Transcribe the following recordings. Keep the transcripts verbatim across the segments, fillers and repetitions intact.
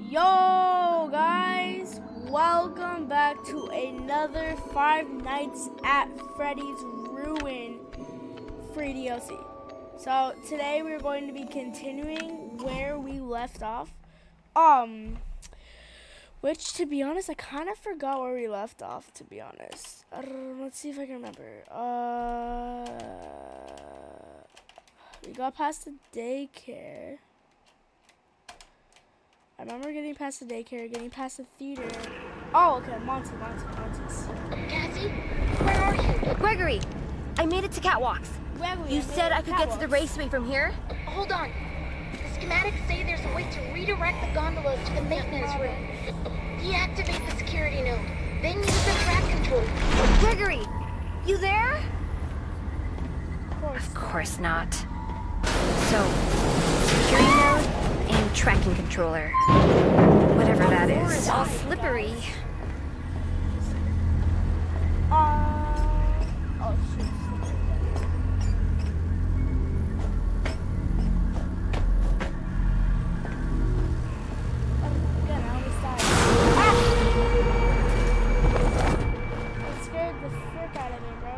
Yo guys, welcome back to another Five Nights at Freddy's Ruin free D L C. So today we're going to be continuing where we left off. Um, which to be honest, I kind of forgot where we left off, to be honest. Uh, let's see if I can remember. Uh, we got past the daycare. I remember getting past the daycare, getting past the theater. Oh, okay, Monty, Monty, Monty's. Cassie, where are you? Gregory, I made it to Catwalks. Gregory, you I said I could get to the Catwalks. raceway from here? Hold on. The schematics say there's a way to redirect the gondolas to the maintenance room. Deactivate the security node, then use the track control. Gregory, you there? Of course. Of course not. So, security node and tracking controller. Whatever that The floor is. is All all slippery. Uh, oh shoot. Again, I almost died. Ah! That scared the frick out of me, bro.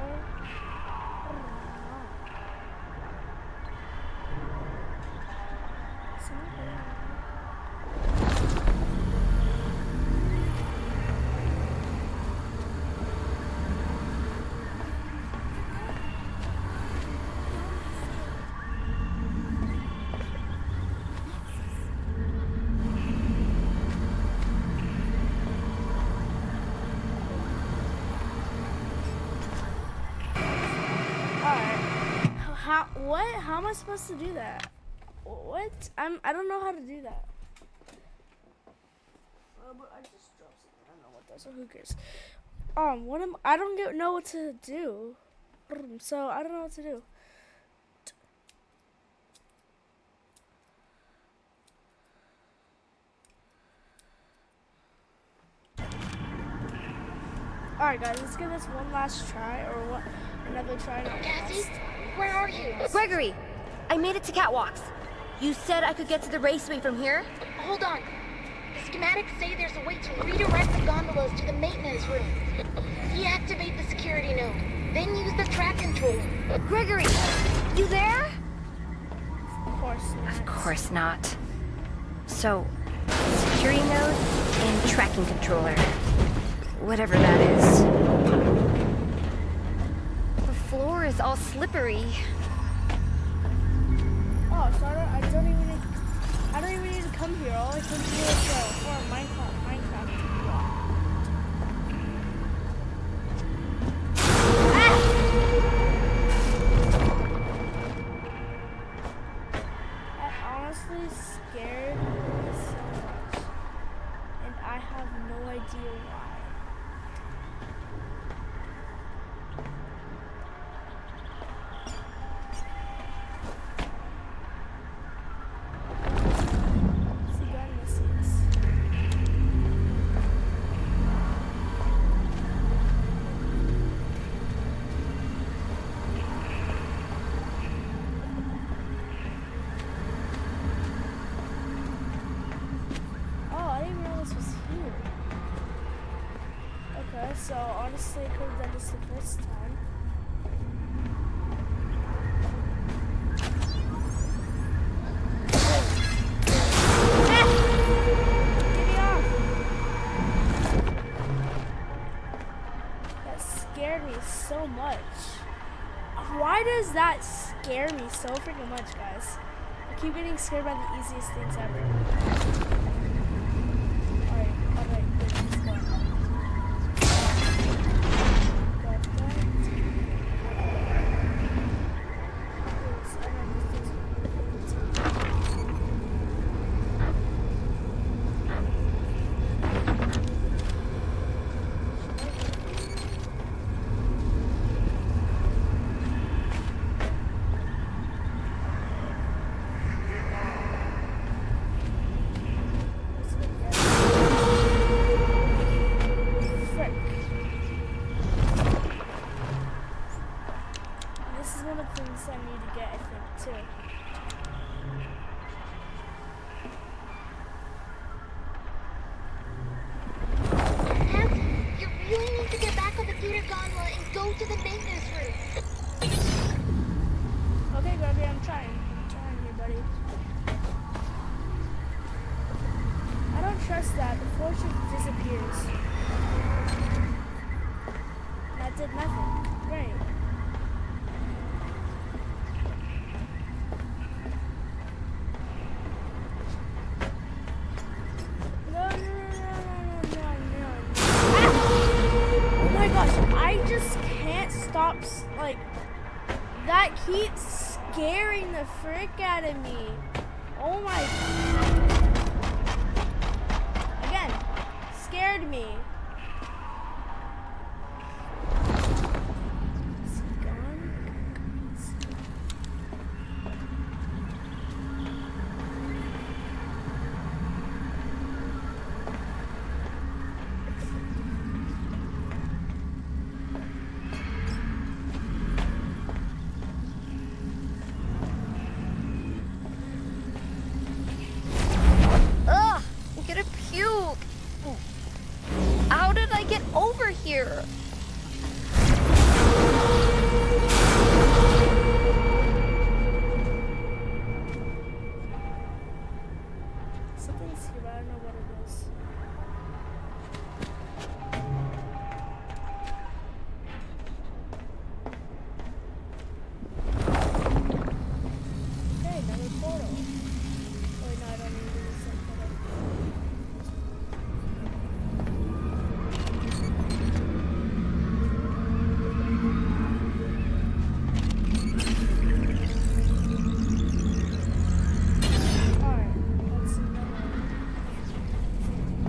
How, what? How am I supposed to do that? What? I'm, I don't know how to do that. Uh, but I just dropped something. I don't know what that is, so who cares? Um, what am, I don't get, know what to do. So, I don't know what to do. Alright guys, let's give this one last try, or what? Another try. Cassie, where are you? Gregory, I made it to Catwalks. You said I could get to the raceway from here? Hold on. The schematics say there's a way to redirect the gondolas to the maintenance room. Deactivate the security node, then use the track controller. Gregory, you there? Of course not. Of course not. So, security node and tracking controller. Whatever that is. The floor is all slippery. Oh, so I don't, I don't even need, I don't even need to come here. All I can do is go for a Minecraft, Minecraft block. Ah! That honestly scared me so much, and I have no idea why. So honestly, I could have done this the first time. Ah! Get me off! That scared me so much. Why does that scare me so freaking much, guys? I keep getting scared by the easiest things ever. Alright, alright, good, let's go. to the maintenance room. Okay, Gregory, I'm trying. I'm trying here, buddy. I don't trust that. The force just disappears. That did nothing. Great. No, no, no, no, no, no, no. Ah! Oh my gosh, I just can't stop, s- like, that keeps scaring the frick out of me. Oh my. Again, scared me. Is he gone? Ugh! I'm gonna puke! How did I get over here? Something's here, but I don't know what it is. Okay, another portal. Oh, wait, no, I don't need to use that portal. Alright, let's see another one.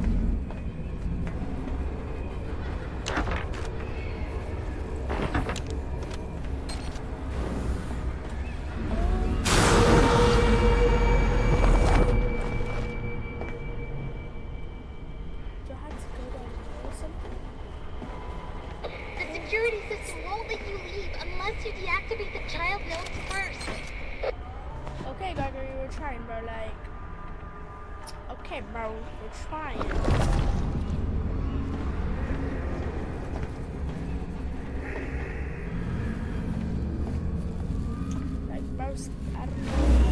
Do I have to go down here or something? The security system won't let you leave unless you deactivate the child nodes first. Okay, Gregory, we're trying, bro. Like, okay, bro, we're trying. Like, bro, I don't know.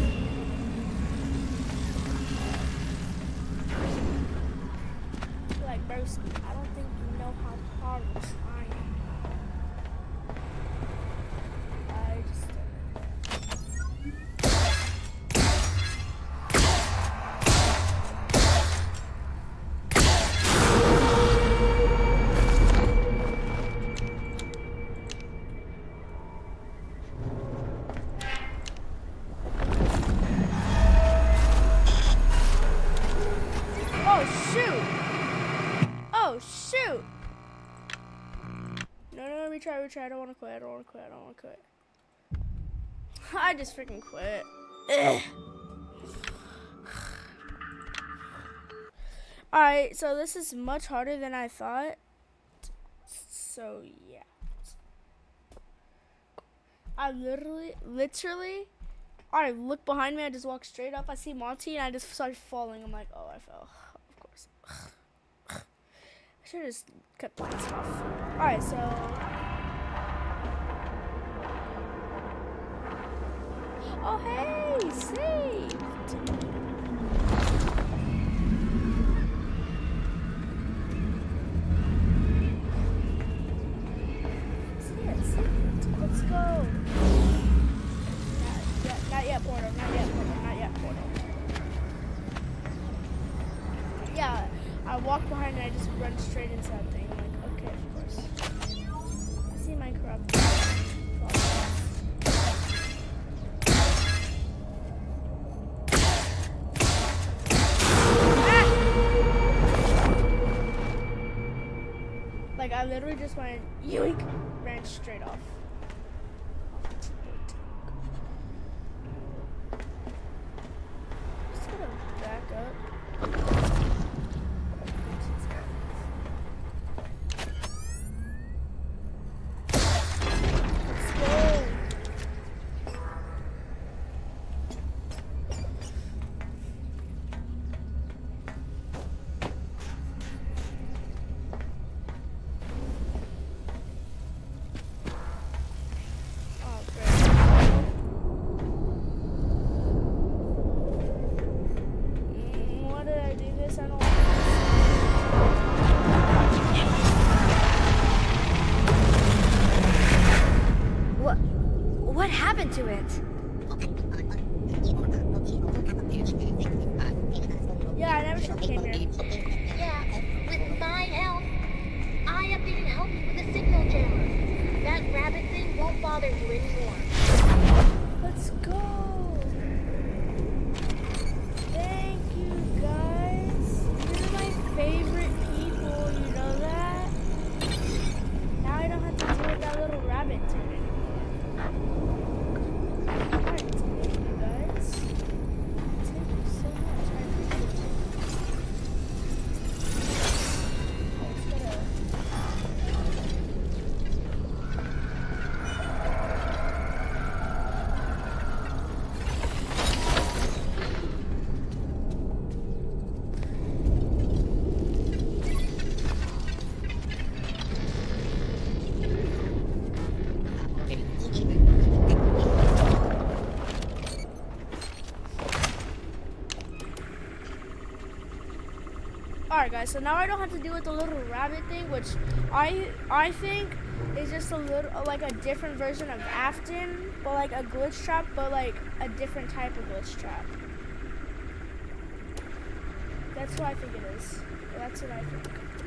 Like, bro, I don't think you know how hard we're trying. I just don't know. Oh shoot! Oh shoot! No, no, no, retry, retry. I don't want to quit. I don't want to quit. I don't want to quit. I just freaking quit. Ugh. Alright, so this is much harder than I thought. So, yeah. I literally, literally, I look behind me, I just walk straight up, I see Monty, and I just start falling. I'm like, oh, I fell. Of course. I should have just kept the lights off. Alright, so. Oh, hey, saved. Let's go. Not yet, not yet, portal. Not yet, portal. Not yet, portal. Yeah, I walk behind and I just run straight into that thing. I'm like, okay, of course. I see Minecraft. Ah! Like, I literally just went, yoink, ran straight off. Just gonna back up. Let's go. from here. Yeah, with my help, I updated help with a signal jammer. That rabbit thing won't bother you anymore. Let's go. Thank you, guys. You're my favorite people, you know that? Now I don't have to deal with that little rabbit thing anymore. Alright, thank you, guys. Thank you so much. I appreciate it. Alright guys, so now I don't have to deal with the little rabbit thing, which I I think is just a little like a different version of Afton, but like a glitch trap, but like a different type of glitch trap. That's what I think it is. That's what I think.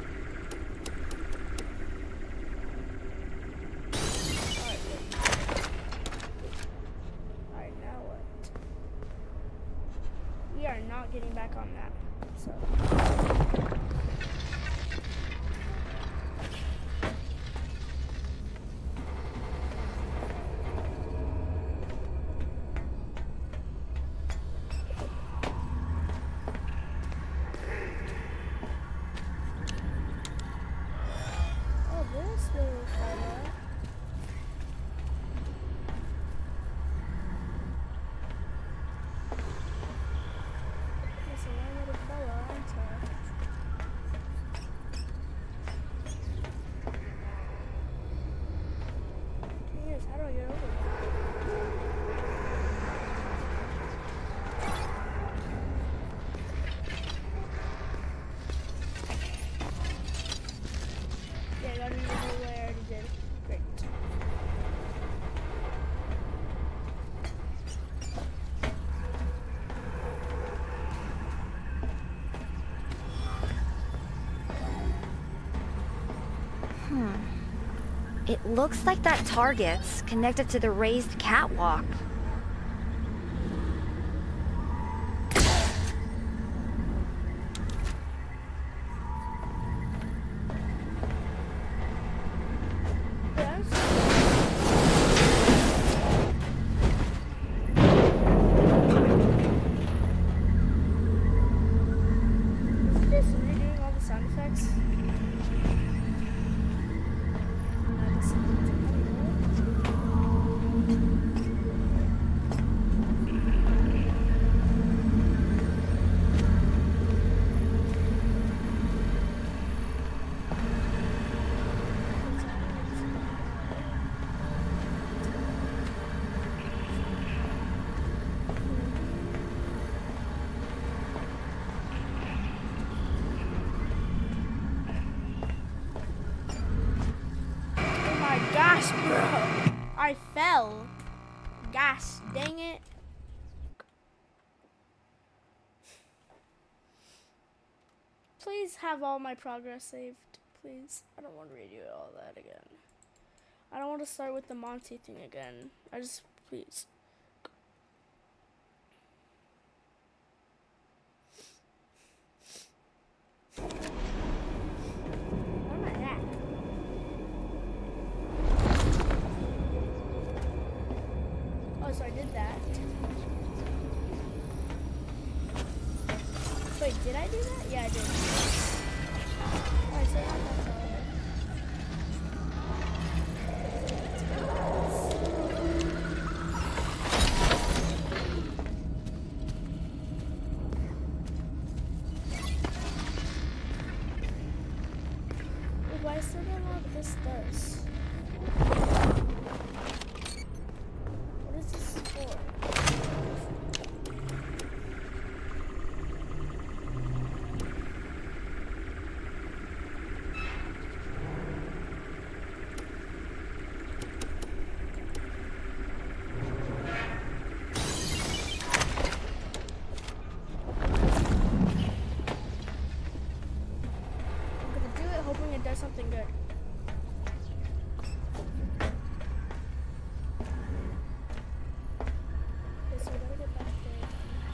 Alright, Alright, now what? We are not getting back on that. So It looks like that target's connected to the raised catwalk. Gosh, bro. I fell. Gosh, dang it. Please have all my progress saved. Please. I don't want to redo all that again. I don't want to start with the Monty thing again. I just, please. So I did that. Wait, did I do that? Yeah, I did. Alright, so now that's all. Wait, I still don't know what this does. try something good. Okay, so we gotta get back there.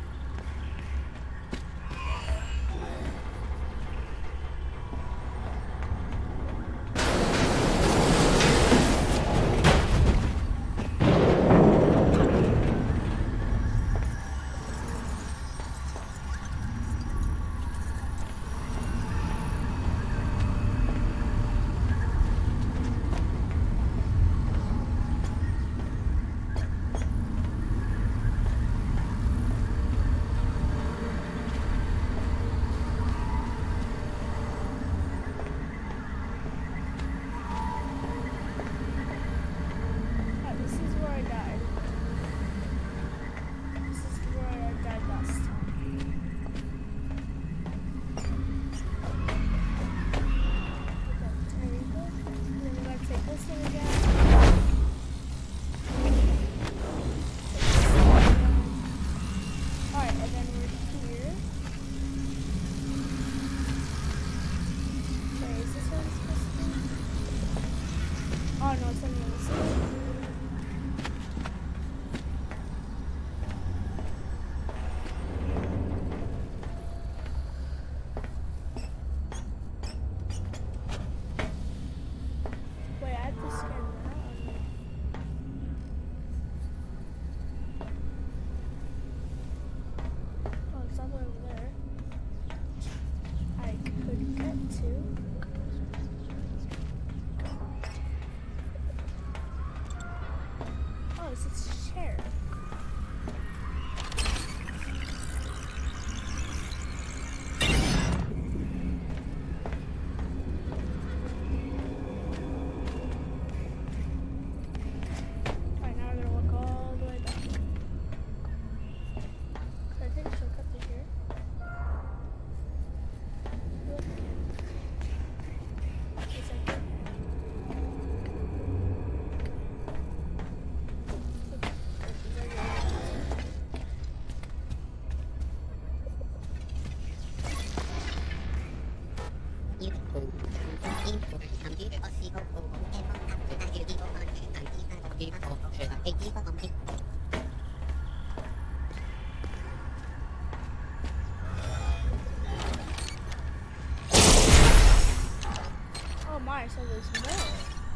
Oh my, so there's more.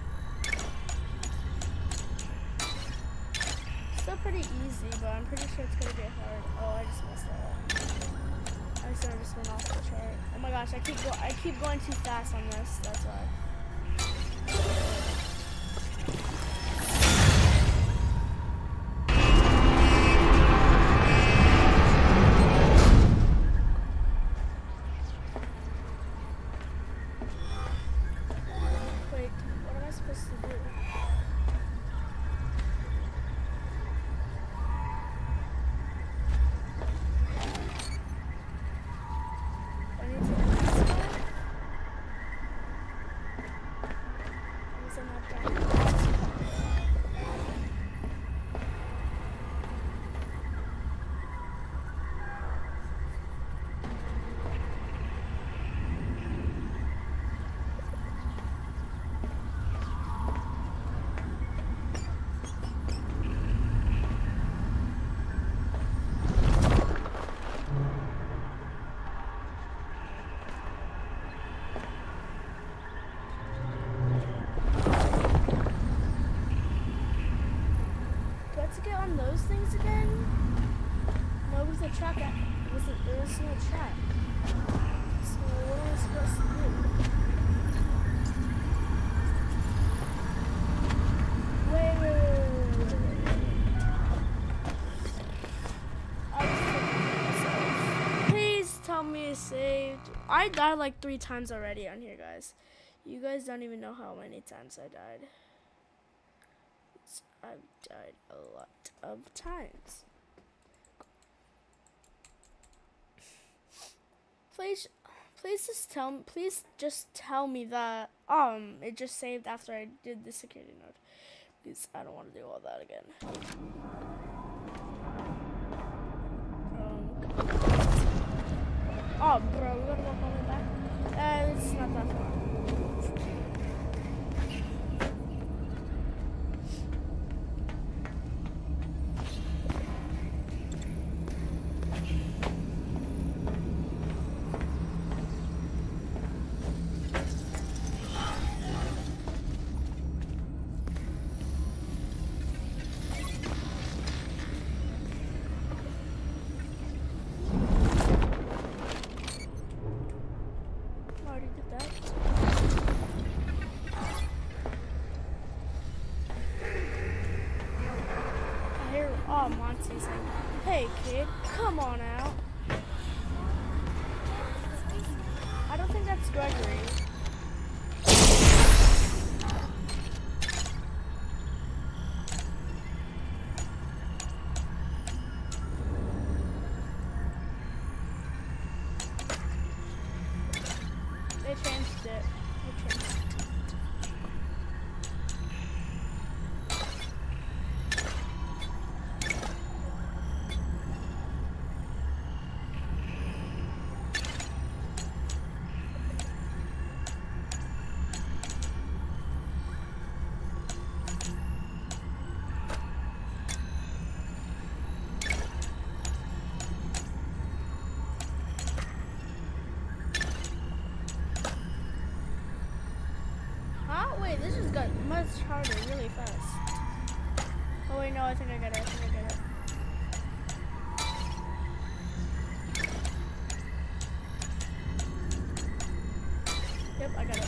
Still pretty easy, but I'm pretty sure it's gonna get hard. Oh, I just messed that up. I just just went off the chart. Oh my gosh, I keep go I keep going too fast on this. That's why. Wait, what am I supposed to do? I need to do this one. Is it not done? To get on those things again? No, it was a track. It wasn't, there was no track. So what am I supposed to do? Wait, wait, wait, wait, wait, wait. I was saved. Please tell me it's saved. I died like three times already on here, guys. You guys don't even know how many times I died. I've died a lot of times. Please, please just tell me. Please just tell me that um it just saved after I did the security node. Because I don't want to do all that again. Um, oh, bro, we gotta walk all the way back. Uh, it's not that far. Like that. I hear, oh, Monty's like, hey kid, come on out. I don't think that's Gregory. They changed it. They changed it. Wait, this just got much harder really fast. Oh wait, no, I think I got it. I think I got it. Yep, I got it.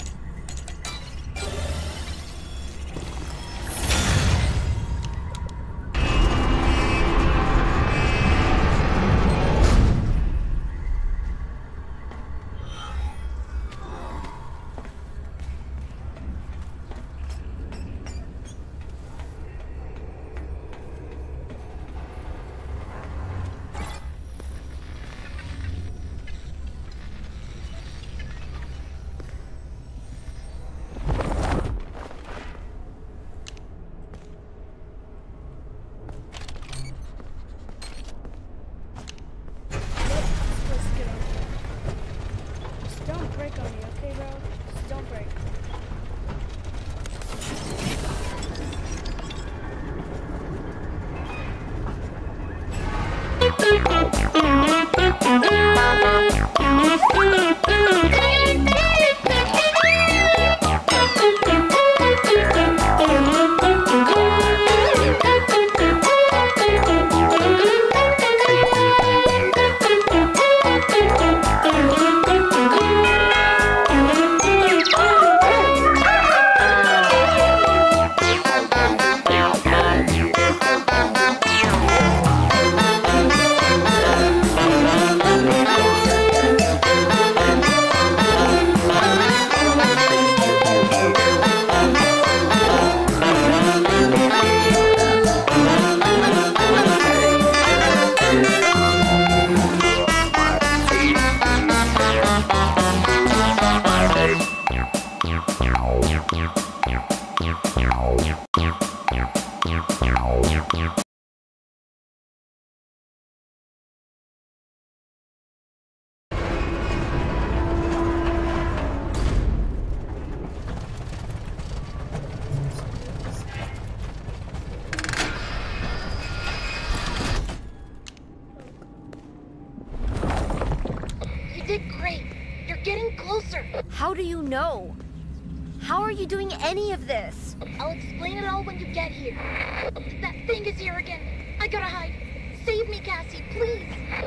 How do you know? How are you doing any of this? I'll explain it all when you get here. That thing is here again. I gotta hide. Save me, Cassie, please.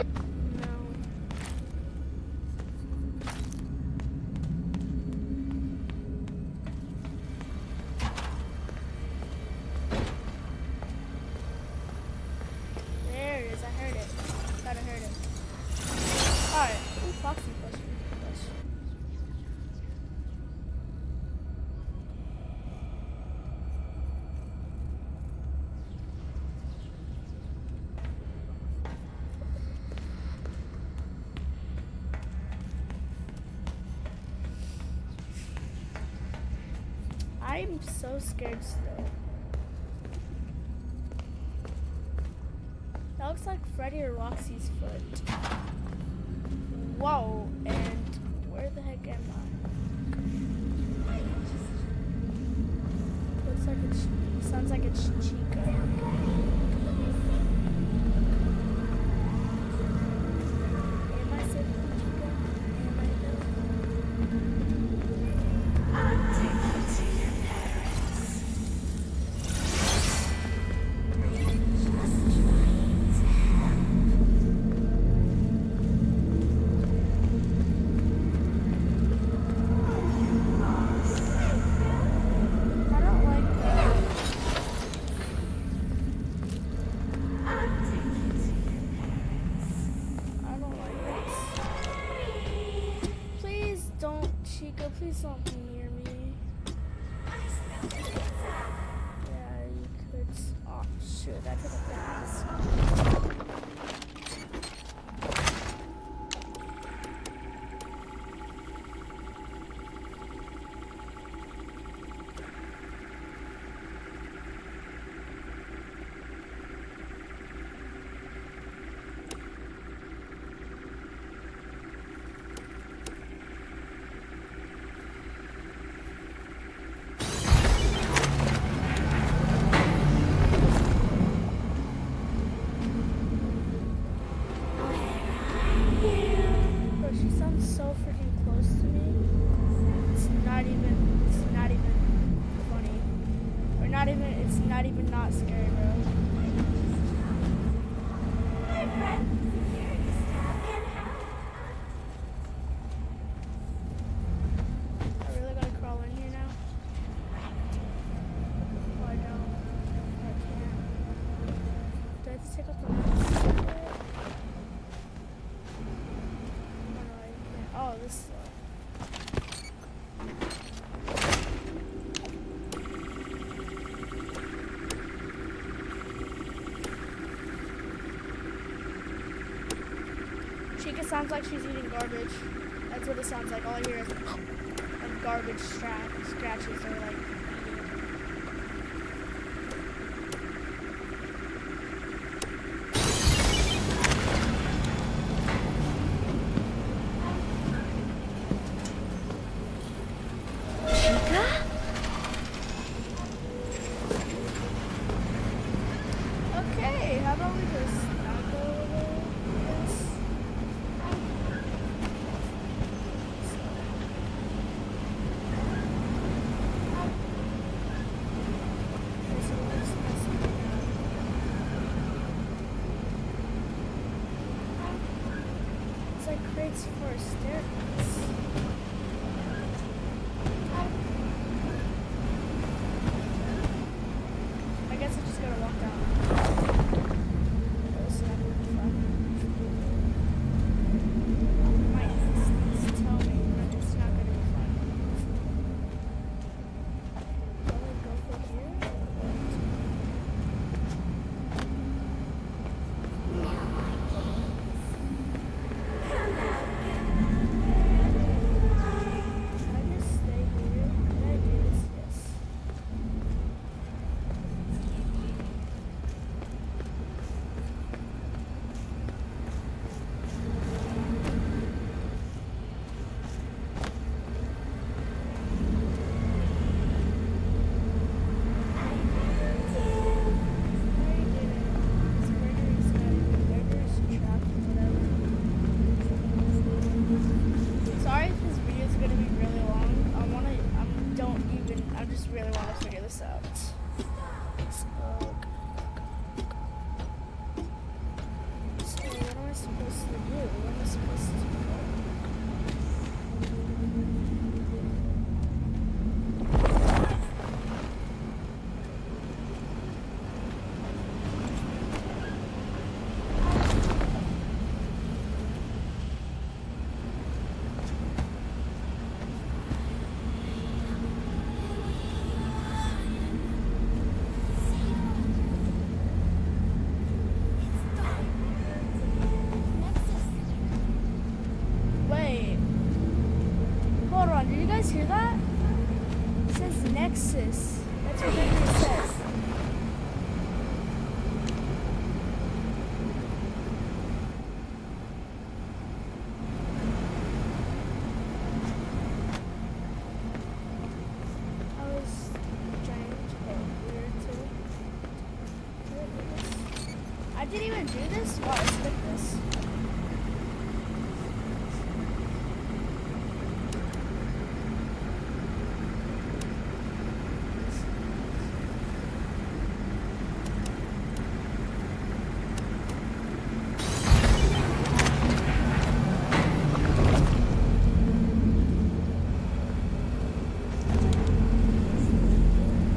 There it is. I heard it. Thought I heard it. Alright. Ooh, Foxy push. push. I'm so scared still. That looks like Freddy or Roxy's foot. Whoa, and where the heck am I? Looks like it's, sounds like it's Chica. Am I safe with Chica? Am I though? I'll take you to your parents. Just trying to help. be something near me. Yeah, you could. Oh, shoot, that took a pass. Chica sounds like she's eating garbage. That's what it sounds like. All I hear is like garbage stra scratches or like eating. Okay, how about we just not go over this? It's like crates for a staircase. I guess I just gotta walk down. It's not gonna be fun. My instincts tell me that it's not gonna be fun. Do I go for here? Can I just stay here? Can I do this? Yes. Sorry if this video is gonna be really long. I wanna, I don't even, I just really wanna figure this out. So, so what am I supposed to do? What am I supposed to do? Wait. Hold on, did you guys hear that? It says Nexus. That's what it says. I was trying to get weird too. Did I do this? I didn't even do this? Wow, I skipped this.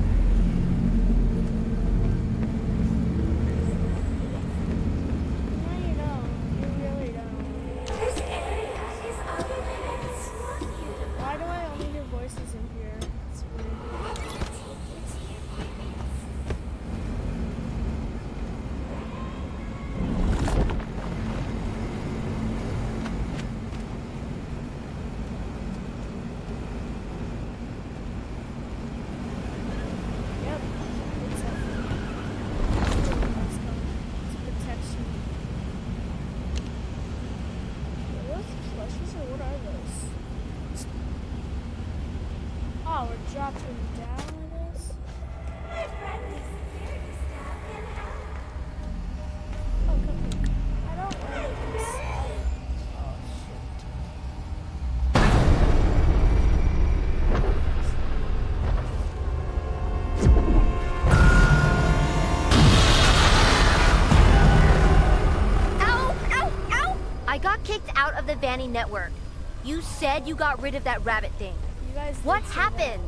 Am I Oh, we're dropping down, I guess. Oh, come I don't like this. Oh, shit. Ow! Ow! Ow! I got kicked out of the Vanny network. You said you got rid of that rabbit thing. You guys What did say happened?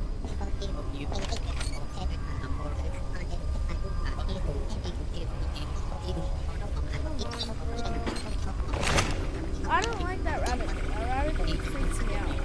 that. I don't like that rabbit thing. That rabbit thing freaks me out.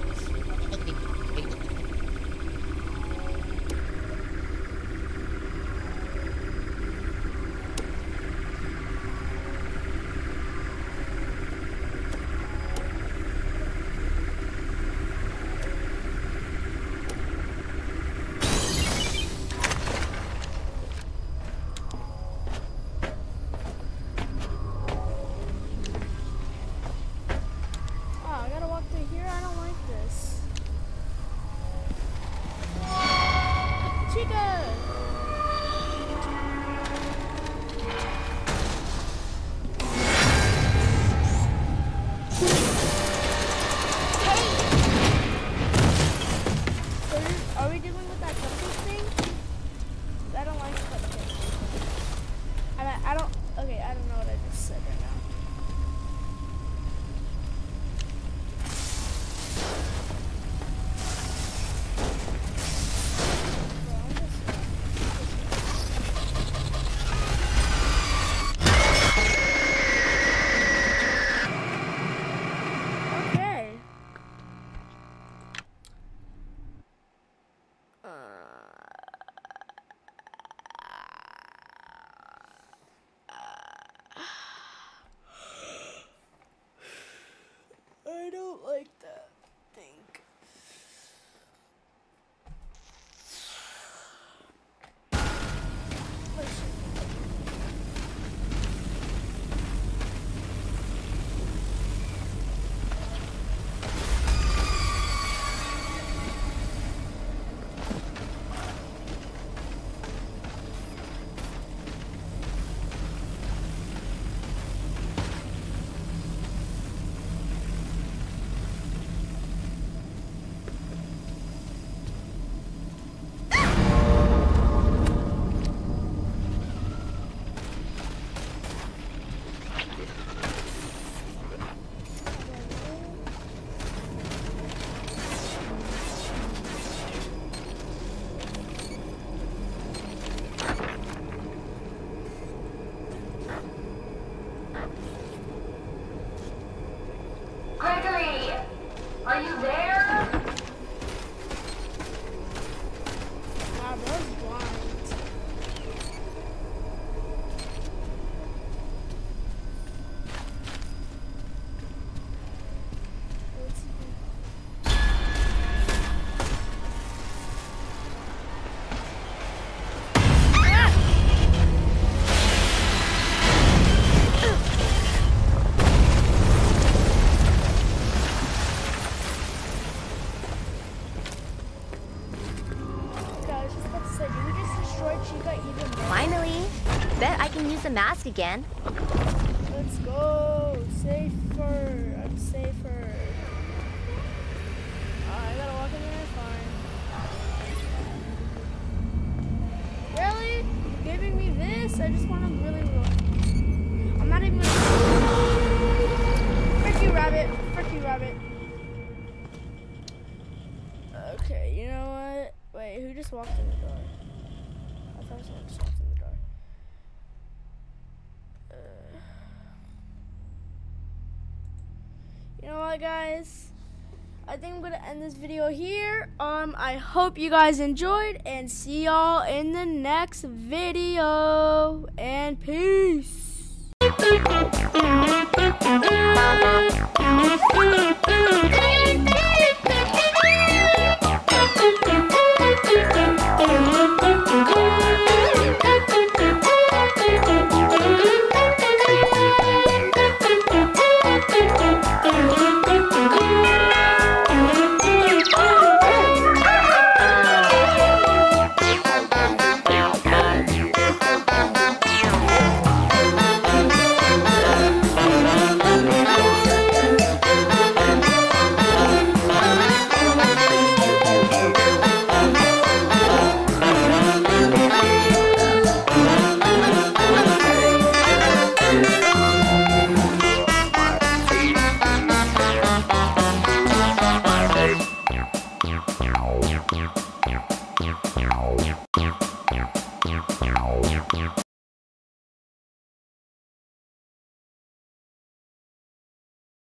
I don't like that thing. Gregory, are you there? Wow, bro's blind. What's he doing? Finally! Bet I can use the mask again. Let's go! Safer! I'm safer. Uh, I gotta walk in there, fine. Really? You're giving me this? I just wanna really look. I'm not even gonna... Frick you, rabbit! Frick you, rabbit! Okay, you know what? Wait, who just walked in the door? I thought someone just walked in the door. Uh, you know what, guys? I think I'm gonna end this video here. Um, I hope you guys enjoyed, and see y'all in the next video. And peace. Oh! Yeah.